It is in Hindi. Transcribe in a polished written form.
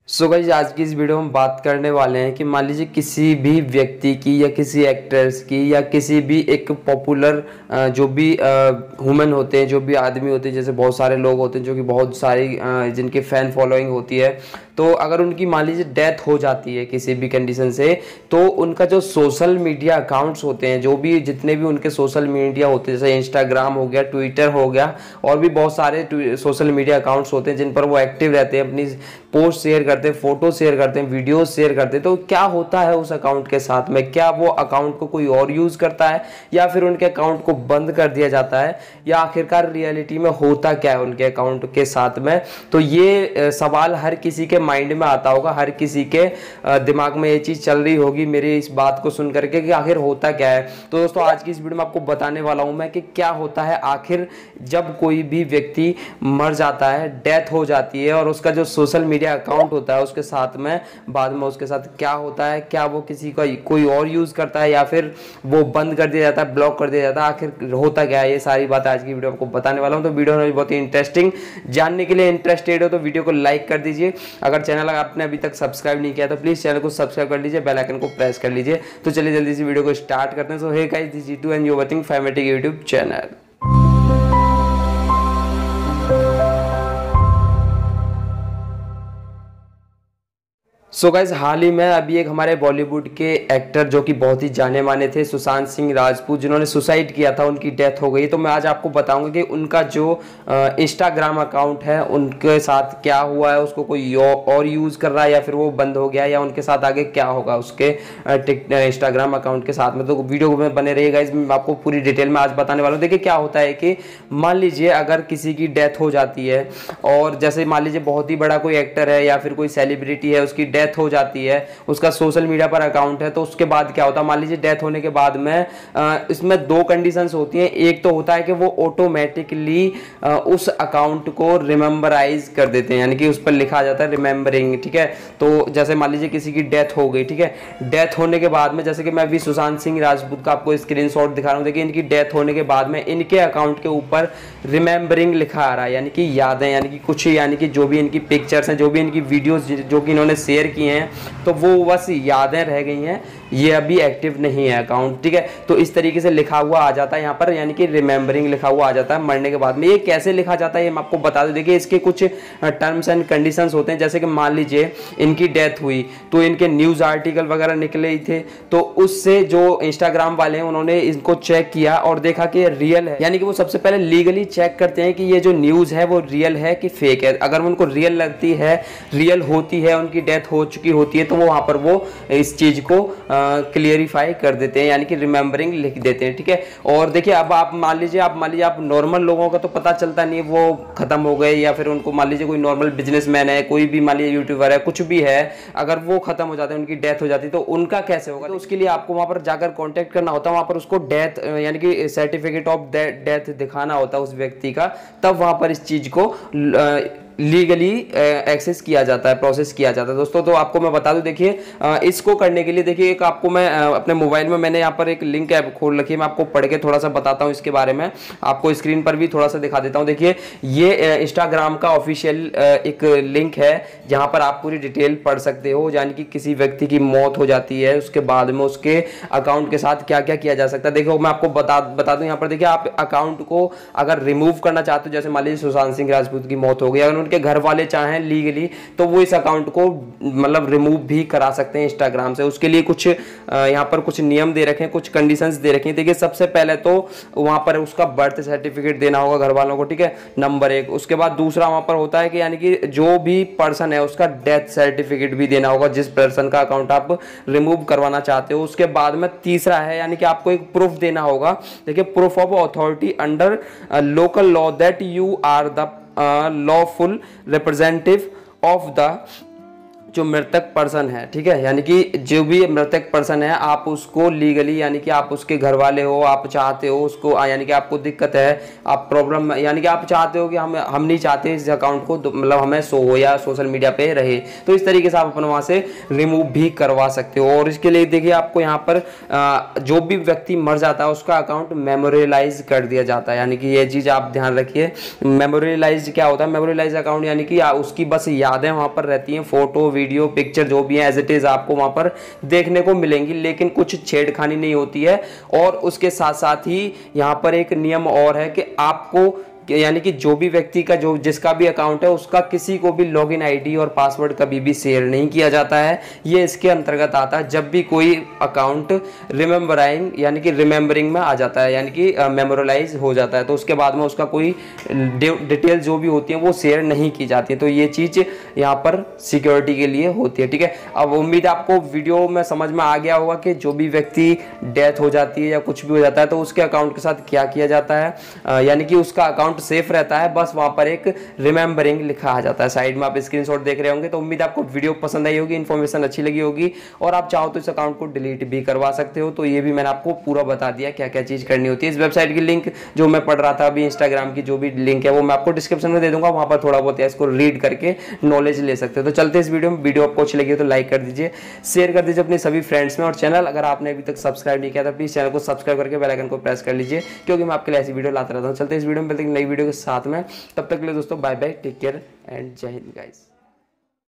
सो गाइस आज की इस वीडियो में हम बात करने वाले हैं कि मान लीजिए किसी भी व्यक्ति की या किसी एक्टर्स की या किसी भी एक पॉपुलर जो भी ह्यूमन होते हैं, जो भी आदमी होते हैं, जैसे बहुत सारे लोग होते हैं जो कि बहुत सारी जिनके फैन फॉलोइंग होती है, तो अगर उनकी मान लीजिए डेथ हो जाती है किसी भी कंडीशन से, तो उनका जो सोशल मीडिया अकाउंट्स होते हैं, जो भी जितने भी उनके सोशल मीडिया होते हैं, जैसे इंस्टाग्राम हो गया, ट्विटर हो गया, और भी बहुत सारे सोशल मीडिया अकाउंट्स होते हैं जिन पर वो एक्टिव रहते हैं, अपनी पोस्ट शेयर करते हैं, फोटो शेयर करते हैं, वीडियोस शेयर करते हैं। तो क्या होता है उस अकाउंट के साथ में? क्या वो अकाउंट को कोई और यूज करता है या फिर उनके अकाउंट को बंद कर दिया जाता है, या आखिरकार रियलिटी में होता क्या है उनके अकाउंट के साथ में? तो ये सवाल हर किसी के माइंड में आता होगा, हर किसी के दिमाग में ये चीज चल रही होगी मेरी इस बात को सुन करके कि आखिर होता क्या है। तो दोस्तों आज की इस वीडियो में आपको बताने वाला हूं मैं कि क्या होता है आखिर जब कोई भी व्यक्ति मर जाता है, डेथ हो जाती है, और उसका जो सोशल मीडिया अकाउंट होता है उसके साथ में बाद में उसके साथ क्या होता है, क्या वो किसी का कोई और यूज करता है या फिर वो बंद कर दिया जाता है, ब्लॉक कर दिया जाता है, आखिर होता क्या है, ये सारी बात आज की वीडियो आपको बताने वाला हूं। तो वीडियो में बहुत ही इंटरेस्टिंग, जानने के लिए इंटरेस्टेड हो तो वीडियो को लाइक कर दीजिए। अगर चैनल आपने अभी तक सब्सक्राइब नहीं किया तो प्लीज चैनल को सब्सक्राइब कर लीजिए, बेल आइकन को प्रेस कर लीजिए। तो चलिए जल्दी से वीडियो को स्टार्ट करते हैं। So hey guys, this is Jitu and you are watching Famatic YouTube channel. So guys हाल ही में अभी एक हमारे बॉलीवुड के एक्टर जो कि बहुत ही जाने माने थे, सुशांत सिंह राजपूत, जिन्होंने सुसाइड किया था, उनकी डेथ हो गई। तो मैं आज आपको बताऊंगा कि उनका जो इंस्टाग्राम अकाउंट है उनके साथ क्या हुआ है, उसको कोई और यूज़ कर रहा है या फिर वो बंद हो गया, या उनके साथ आगे क्या होगा उसके इंस्टाग्राम अकाउंट के साथ में। तो वीडियो में बने रहिए गाइज, मैं आपको पूरी डिटेल में आज बताने वाला हूँ। देखिए क्या होता है कि मान लीजिए अगर किसी की डेथ हो जाती है, और जैसे मान लीजिए बहुत ही बड़ा कोई एक्टर है या फिर कोई सेलिब्रिटी है, उसकी डेथ हो जाती है, उसका सोशल मीडिया पर अकाउंट है, तो उसके बाद क्या होता है, मान लीजिए डेथ होने के बाद में इसमें दो कंडीशंस होती हैं। एक तो होता है कि वो ऑटोमेटिकली उस अकाउंट को रिमेंबराइज कर देते हैं, यानी कि उस पर लिखा जाता है रिमेंबरिंग, ठीक है। तो जैसे मान लीजिए किसी की डेथ हो गई, ठीक है, डेथ होने के बाद में, जैसे कि मैं अभी सुशांत सिंह राजपूत का आपको स्क्रीनशॉट दिखा रहा हूं, देखिए इनकी डेथ होने के बाद में इनके अकाउंट के ऊपर रिमेंबरिंग लिखा आ रहा है, यानी कि यादें, यानी कि कुछ, यानी कि जो भी इनकी पिक्चर्स हैं, जो भी इनकी वीडियोस जो कि इन्होंने शेयर की हैं, तो वो बस यादें रह गई हैं, ये अभी एक्टिव नहीं है अकाउंट, ठीक है। तो इस तरीके से लिखा हुआ आ जाता है यहाँ पर, यानी कि रिमेंबरिंग लिखा हुआ आ जाता है मरने के बाद में। ये कैसे लिखा जाता है ये मैं आपको बता दूं। देखिए इसके कुछ टर्म्स एंड कंडीशंस होते हैं, जैसे कि मान लीजिए इनकी डेथ हुई तो इनके न्यूज आर्टिकल वगैरह निकले ही थे, तो उससे जो इंस्टाग्राम वाले हैं उन्होंने इनको चेक किया और देखा कि रियल है, यानी कि वो सबसे पहले लीगली चेक करते हैं कि ये जो न्यूज है वो रियल है कि फेक है। अगर उनको रियल लगती है, रियल होती है, उनकी डेथ हो चुकी होती है, तो वो वहां पर वो इस चीज को क्लियरिफाई कर देते हैं, यानी कि रिमेंबरिंग लिख देते हैं, ठीक है। और देखिए अब आप मान लीजिए आप नॉर्मल लोगों का तो पता चलता नहीं, वो खत्म हो गए, या फिर उनको मान लीजिए कोई नॉर्मल बिजनेसमैन है, कोई भी मान लीजिए यूट्यूबर है, कुछ भी है, अगर वो खत्म हो जाते हैं, उनकी डेथ हो जाती है, तो उनका कैसे होगा? तो उसके लिए आपको वहां पर जाकर कॉन्टेक्ट करना होता है, वहां पर उसको डेथ यानी कि सर्टिफिकेट ऑफ डेथ दिखाना होता है उस व्यक्ति का, तब वहां पर इस चीज को लीगली एक्सेस किया जाता है, प्रोसेस किया जाता है दोस्तों। तो आपको मैं बता दूं, देखिए इसको करने के लिए देखिए एक आपको मैं अपने मोबाइल में मैंने यहाँ पर एक लिंक ऐप खोल रखी है, मैं आपको पढ़ के थोड़ा सा बताता हूँ इसके बारे में, आपको स्क्रीन पर भी थोड़ा सा दिखा देता हूँ। देखिए ये इंस्टाग्राम का ऑफिशियल एक लिंक है जहाँ पर आप पूरी डिटेल पढ़ सकते हो, यानी कि किसी व्यक्ति की मौत हो जाती है उसके बाद में उसके अकाउंट के साथ क्या क्या किया जा सकता है। देखो मैं आपको बता दूं यहाँ पर, देखिए आप अकाउंट को अगर रिमूव करना चाहते हो, जैसे मान लीजिए सुशांत सिंह राजपूत की मौत हो गई, अगर उनके घर वाले चाहें लीगली तो वो इस अकाउंट को मतलब रिमूव भी करा सकते हैं इंस्टाग्राम से। उसके लिए कुछ यहाँ पर कुछ नियम दे रखे हैं, कुछ कंडीशंस दे रखी हैं। देखिए सबसे पहले तो वहां पर उसका बर्थ सर्टिफिकेट देना होगा घर वालों को, ठीक है, नंबर एक। उसके बाद दूसरा वहां पर होता है कि यानी कि जो भी पर्सन है उसका डेथ सर्टिफिकेट भी देना होगा, जिस पर्सन का अकाउंट आप रिमूव करवाना चाहते हो। उसके बाद में तीसरा है, यानी कि आपको एक प्रूफ देना होगा, देखिए proof of authority under local law that you are the lawful representative of the जो मृतक पर्सन है, ठीक है, यानी कि जो भी मृतक पर्सन है आप उसको लीगली, यानी कि आप उसके घर वाले हो, आप चाहते हो उसको, यानी कि आपको दिक्कत है, आप प्रॉब्लम, यानी कि आप चाहते हो कि हम नहीं चाहते इस अकाउंट को मतलब हमें शो हो या सोशल मीडिया पे रहे, तो इस तरीके से आप अपने वहां से रिमूव भी करवा सकते हो। और इसके लिए देखिए आपको यहाँ पर जो भी व्यक्ति मर जाता है उसका अकाउंट मेमोरियलाइज कर दिया जाता है, यानी कि ये चीज आप ध्यान रखिए। मेमोरियलाइज क्या होता है? मेमोरियलाइज अकाउंट यानी कि उसकी बस यादें वहां पर रहती हैं, फोटो वीडियो पिक्चर जो भी है एज इट इज आपको वहां पर देखने को मिलेंगी, लेकिन कुछ छेड़खानी नहीं होती है। और उसके साथ साथ ही यहाँ पर एक नियम और है कि आपको यानी कि जो भी व्यक्ति का जो जिसका भी अकाउंट है उसका किसी को भी लॉगिन आईडी और पासवर्ड कभी भी शेयर नहीं किया जाता है। ये इसके अंतर्गत आता है जब भी कोई अकाउंट यानी कि रिमेंबरिंग में आ जाता है, यानी कि मेमोरलाइज हो जाता है, तो उसके बाद में उसका कोई डिटेल जो भी होती है वो शेयर नहीं की जाती है। तो ये चीज़ यहाँ पर सिक्योरिटी के लिए होती है। ठीक है, अब उम्मीद है आपको वीडियो में समझ में आ गया होगा कि जो भी व्यक्ति डेथ हो जाती है या कुछ भी हो जाता है तो उसके अकाउंट के साथ क्या किया जाता है, यानी कि उसका अकाउंट सेफ रहता है, बस वहां पर एक रिमेंबरिंग लिखा आ जाता है। साइड में आप स्क्रीनशॉट देख रहे होंगे। तो उम्मीद आपको वीडियो पसंद आई होगी, इन्फॉर्मेशन अच्छी लगी होगी, और आप चाहो तो इस अकाउंट को डिलीट भी करवा सकते हो। तो ये भी मैंने आपको पूरा बता दिया क्या क्या चीज करनी होती है। इस वेबसाइट की लिंक जो मैं पढ़ रहा था अभी, इंस्टाग्राम की जो भी लिंक है वो मैं आपको डिस्क्रिप्शन में दे दूंगा, वहां पर थोड़ा बहुत इसको रीड करके नॉलेज ले सकते हो। तो चलते इस वीडियो में, वीडियो आपको अच्छी लगी हो तो लाइक कर दीजिए, शेयर कर दीजिए अपने सभी फ्रेंड्स में, और चैनल अगर आपने अभी तक सब्सक्राइब नहीं किया तो प्लीज चैनल को सब्सक्राइब करके बेल आइकन को प्रेस कर लीजिए, क्योंकि मैं आपके लिए ऐसी वीडियो लाता रहता हूँ। चलते इस वीडियो में मिलते हैं नई वीडियो के साथ में, तब तक के लिए दोस्तों bye bye, take care and जय हिंद गाइस।